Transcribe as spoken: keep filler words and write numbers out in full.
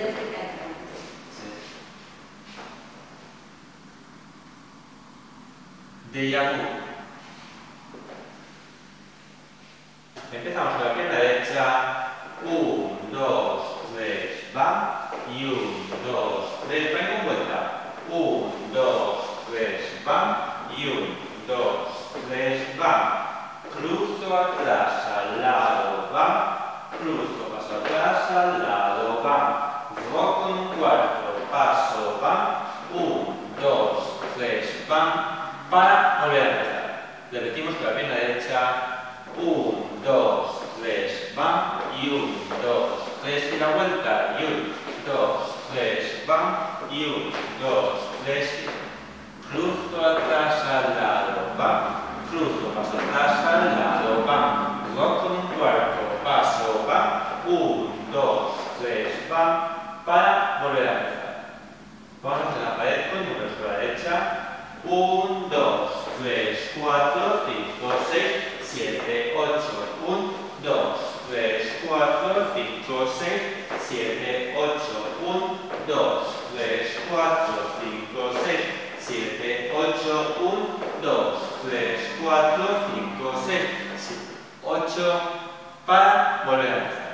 Sí. Déjà vu. Empezamos con la pierna derecha. uno, dos, tres, va. Y uno, dos, tres, va y con vuelta. uno, dos, tres, va. Y uno, dos, tres, va. Cruzo atrás, al lado, va. Cruzo, paso atrás, al lado, va. Roco en un cuarto, paso, va. uno, dos, tres, va. Para volver a empezar. Repetimos con la pierna derecha. uno, dos, tres, va. Y uno, dos, tres, y la vuelta. Y uno, dos, tres, va. Y uno, dos, tres, cruzo atrás, al lado, va. Cruzo, paso atrás, al lado, va. Roco en un cuarto, paso, va. uno, dos, tres, va. Para volver a empezar. Vamos a hacer la pared con números por la derecha. uno, dos, tres, cuatro, cinco, seis, siete, ocho. uno, dos, tres, cuatro, cinco, seis, siete, ocho. uno, dos, tres, cuatro, cinco, seis, siete, ocho. uno, dos, tres, cuatro, cinco, seis, siete, ocho. Para volver a empezar.